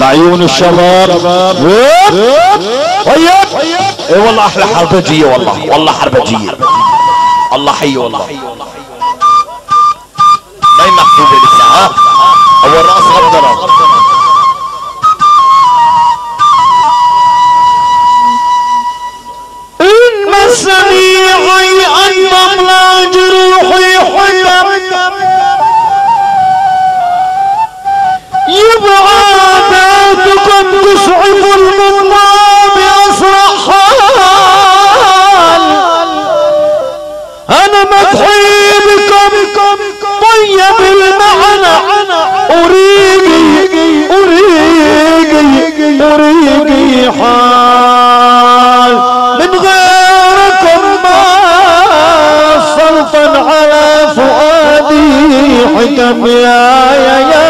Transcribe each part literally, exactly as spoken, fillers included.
لعيون الشباب. طيب اي والله احلى حربجيه، والله والله حربجيه. الله حي والله. ما هي مكتوبه لسه. ها اول راس غدره. ان مسني ان تملا جروحي حلم يبعاداتكم تسعف المضمى بأسرع حال. أنا مدحي بكم طيب المعنى أريقي أريقي أريقي حال. من غيركم ما سلطا على فؤادي حكم يا يا يا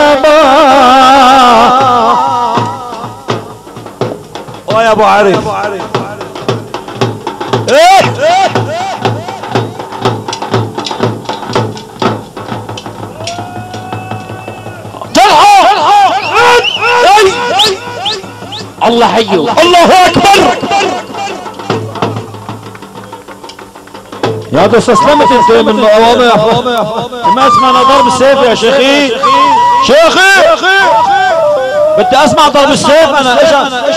يا ابو عارف. ايه الله حيو. الله اكبر. يا بس استسلمت انت من الواضح. ما اسمعنا ضرب السيف يا شيخي. شيخي بدي اسمع ضرب السيف انا. ايش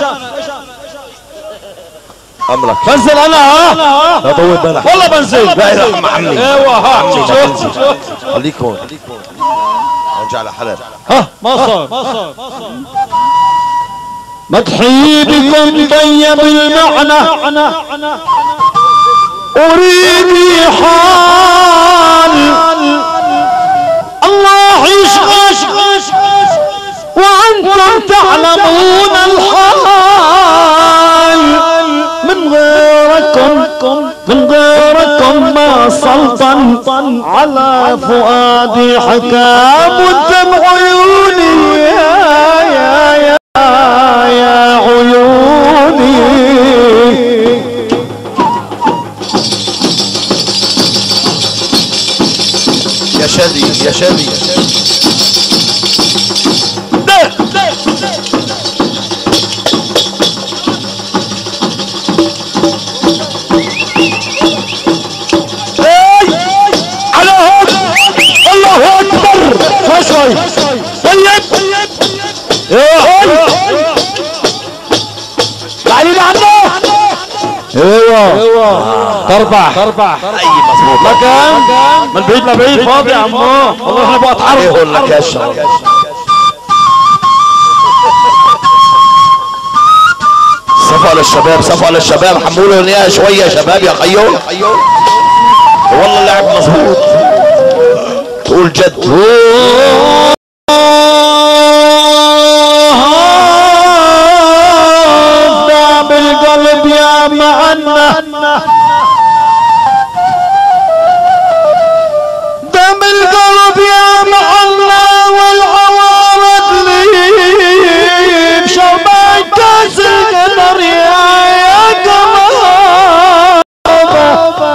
امرك؟ بنزل انا. ها لا طول بالك والله بنزل. لا يرحم عمي. ايوه ها خليك هون ارجع لحلب. ها ما صار ما صار مدحي بكم طيب المعنى اريد حال. الله يشغش وانتم تعلمون الحال. من غيركم من غيركم ما سلطن على فؤادي حكام والدمع عيوني يا يا يا يا عيوني. يا شادي يا شادي. طيب بعيد عنه. ايوه ايوه تربح تربح. اي مظبوط. مكان من بعيد لبعيد فاضي يا عمو. والله احنا بقى اتحرك. يقول لك يا شباب. صفوا للشباب صفوا للشباب. حمولوا اياها شويه يا شباب يا خيو. والله اللعب مظبوط. تقول جد. بالقلب يا معنا دم القلب يا معنا والعوارض لي بشربات كاس القدر يا يا قمر.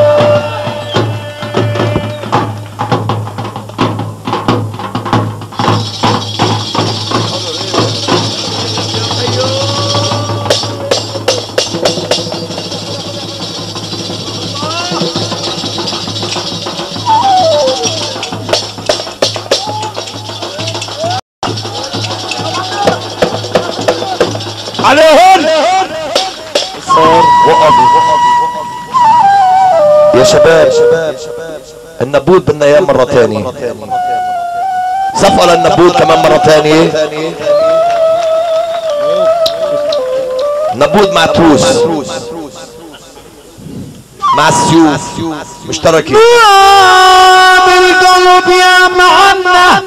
عليهن صار وقف يا شباب. النبوت بدنا اياه مرة ثانية. صفقة للنبوت كمان مرة ثانية. نبوت مع تروس مع السيوف مشتركة. بالقلب يا معنا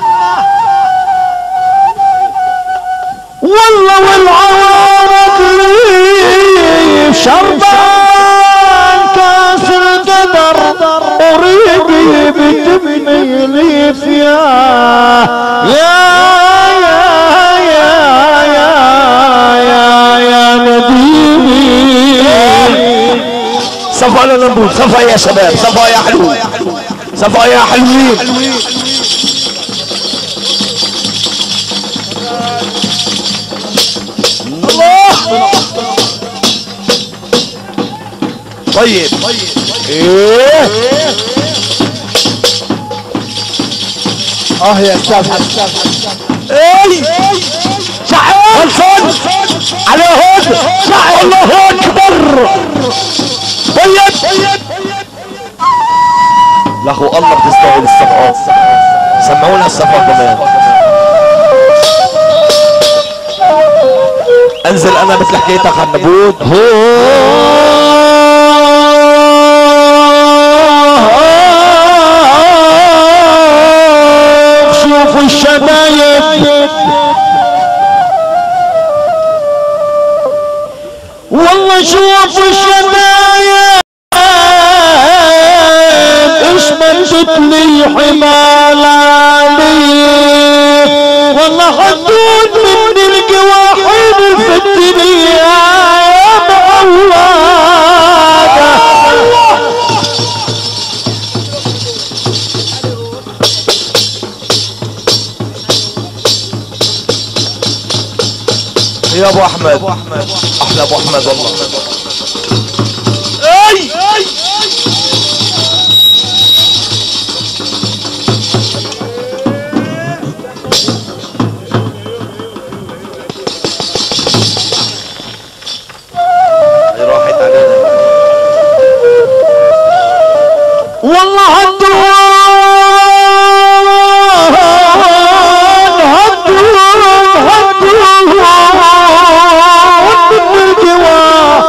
والله والعوارض لي شربان كاس القدر قريبي بتبني لي فيها يا يا يا يا يا يا نديمي. صفا للنبوت. صفا يا شباب. صفا يا حلو. صفا يا حلوين. طيب ايه اه يا استاذ حسن ايه شعر خلصان على هود شعر الله اكبر طيب لاخو الله بتستاهل الصفقات سمعونا الصفقات كمان انزل انا مثل حكايتك عن نبوت شوفوا الشبايب والله شوفوا الشبايب ايش مدت لي حمال علي والله حدود من القواحل في الدنيا يا معوضة يا ابو احمد احلى ابو احمد والله اي راحت علينا والله هدوان هدوان هدوان بالجوار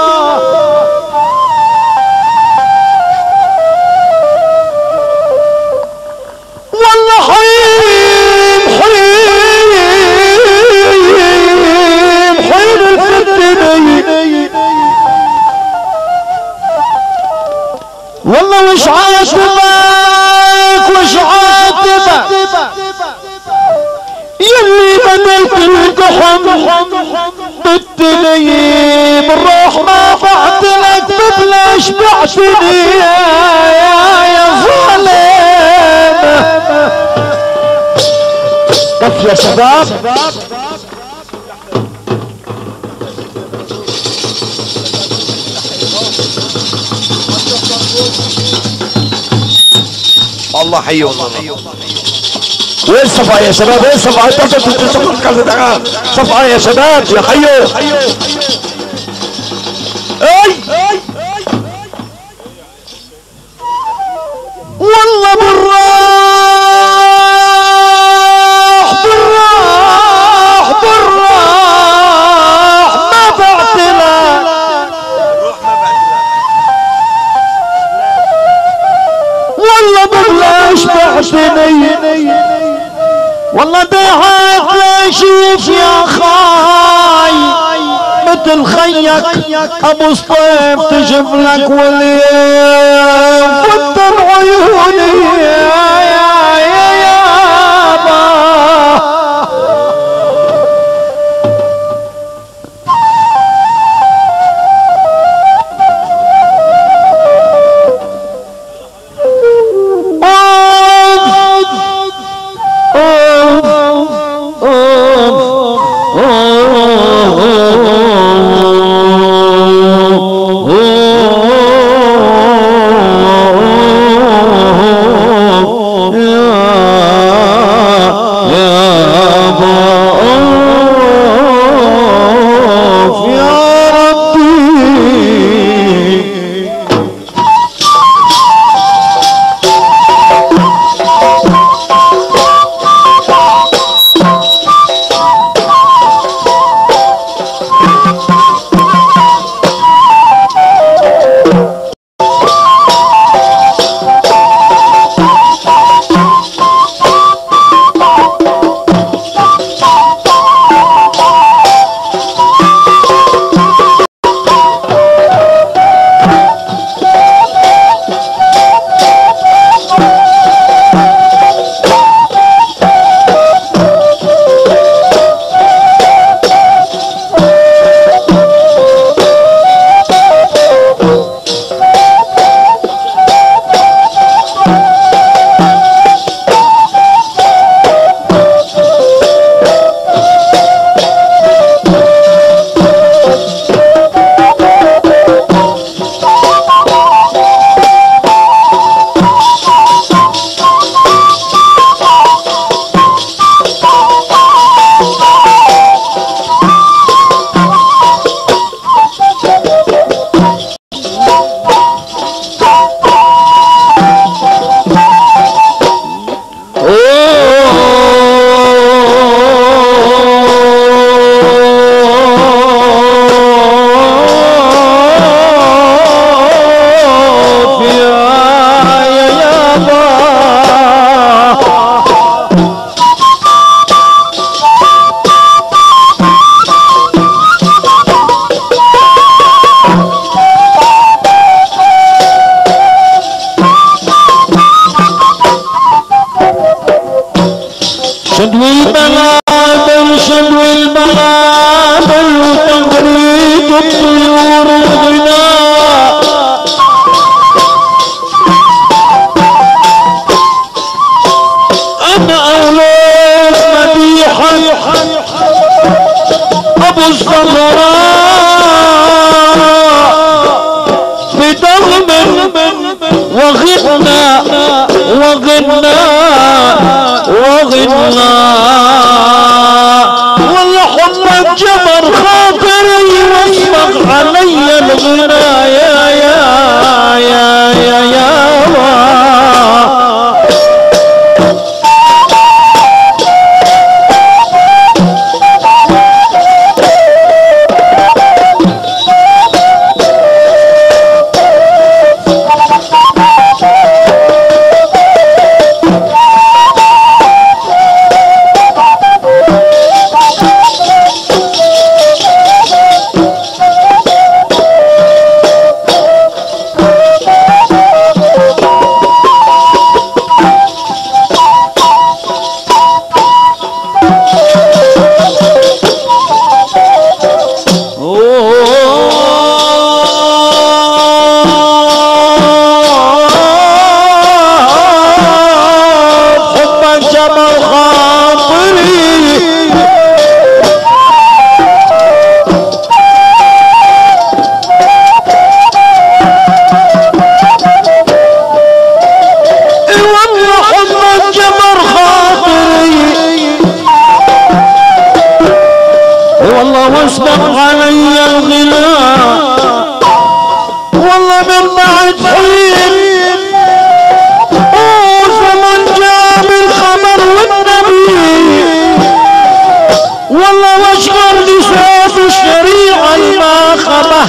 والله حين حين حين الفتني والله وش عاتبك وش عاتبك يلي بدلت القحم بالتنين بالروح ما بعت لك ببلاش بعتني يا يا ظالم كف يا شباب الله حيهم وين صفا يا شباب وين صفا صفا يا شباب يا خيو اي والله بالراح بالراح بالراح ما بعتنا والله ببلاش بعتني والله بيعك لاشوف يا خاي مثل خيك ابو سطيف تجيب لك واليوم فتن عيوني يا يا يا يابا وغنى وغنى والله حبك جبر خاطري واسبق علي الغنى يا يا يا يا يا واسبق علي الغناء والله من بعد حين وزمن جاء بالخبر والنبي والله واشكر لصوت الشريعة ما خبه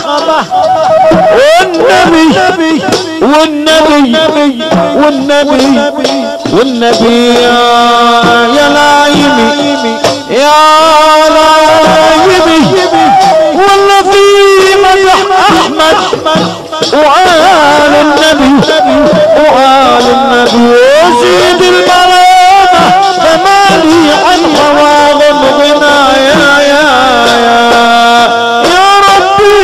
والنبي والنبي والنبي والنبي يا لايمي يا لايمي والله في مدح احمد وآل النبي وآل النبي وزيد الملامة فمالي عن مواظب غنى يا يا يا يا ربي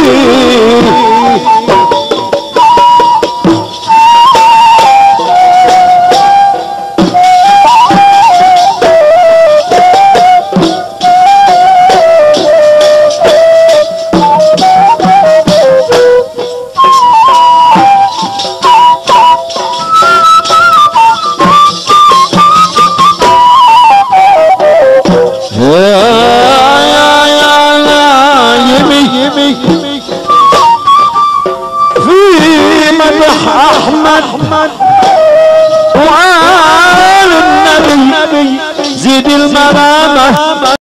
أحمد وآل النبي زيد المرامة